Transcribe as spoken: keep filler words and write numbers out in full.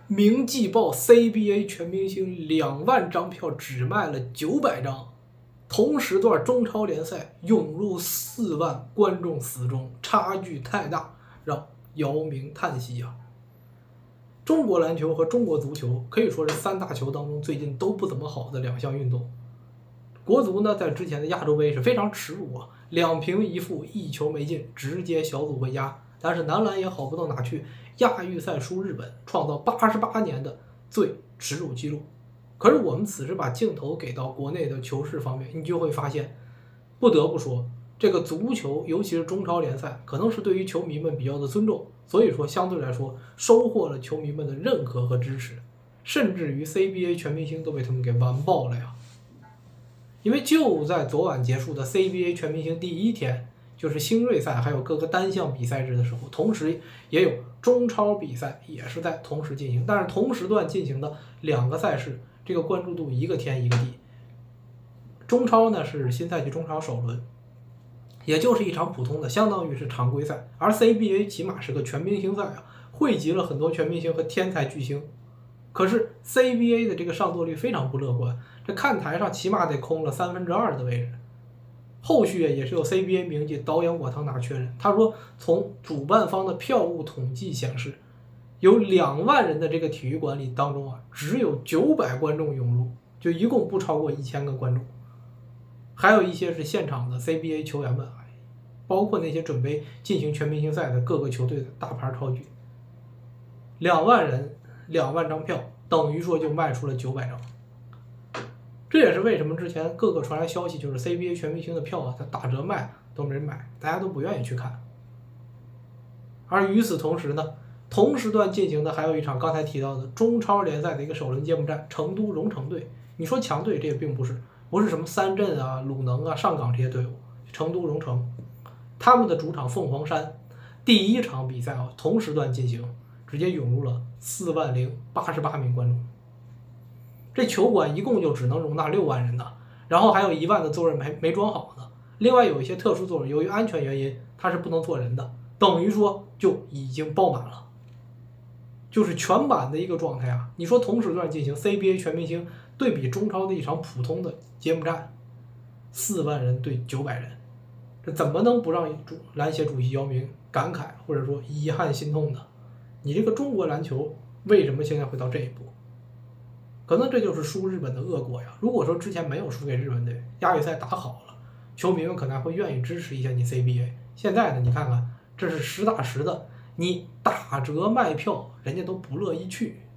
明季报 C B A 全明星两万张票只卖了九百张，同时段中超联赛涌入四万观众死忠，差距太大，让姚明叹息啊！中国篮球和中国足球可以说是三大球当中最近都不怎么好的两项运动。国足呢，在之前的亚洲杯是非常耻辱啊，两平一负，一球没进，直接小组回家。但是男篮也好不到哪去，亚预赛输日本，创造八十八年的最耻辱记录。可是我们此时把镜头给到国内的球市方面，你就会发现，不得不说，这个足球，尤其是中超联赛，可能是对于球迷们比较的尊重，所以说相对来说收获了球迷们的认可和支持，甚至于 C B A 全明星都被他们给完爆了呀。因为就在昨晚结束的 C B A 全明星第一天，就是星瑞赛还有各个单项比赛日的时候，同时也有中超比赛也是在同时进行，但是同时段进行的两个赛事，这个关注度一个天一个地。中超呢是新赛季中超首轮，也就是一场普通的，相当于是常规赛，而 C B A 起码是个全明星赛啊，汇集了很多全明星和天才巨星。可是 C B A 的这个上座率非常不乐观，这看台上起码得空了三分之二的位置。后续也是有 C B A 名记导演我堂达确认，他说从主办方的票务统计显示，有两万人的这个体育馆里当中啊，只有九百观众涌入，就一共不超过一千个观众。还有一些是现场的 C B A 球员们，包括那些准备进行全明星赛的各个球队的大牌超巨。两万人，两万张票，等于说就卖出了九百张。这也是为什么之前各个传来消息，就是 C B A 全明星的票啊，它打折卖都没人买，大家都不愿意去看。而与此同时呢，同时段进行的还有一场刚才提到的中超联赛的一个首轮揭幕战，成都蓉城队。你说强队，这也并不是，不是什么三镇啊、鲁能啊、上港这些队伍，成都蓉城，他们的主场凤凰山，第一场比赛啊，同时段进行，直接涌入了四万零八十八名观众。这球馆一共就只能容纳六万人呢，然后还有一万的座位没没装好呢。另外有一些特殊座位，由于安全原因，它是不能坐人的，等于说就已经爆满了，就是全满的一个状态啊。你说同时段进行 C B A 全明星，对比中超的一场普通的揭幕战，四万人对九百人，这怎么能不让主篮协主席姚明感慨或者说遗憾心痛呢？你这个中国篮球为什么现在会到这一步？可能这就是输日本的恶果呀。如果说之前没有输给日本队，亚预赛打好了，球迷们可能会愿意支持一下你 C B A。现在呢，你看看，这是实打实的，你打折卖票，人家都不乐意去。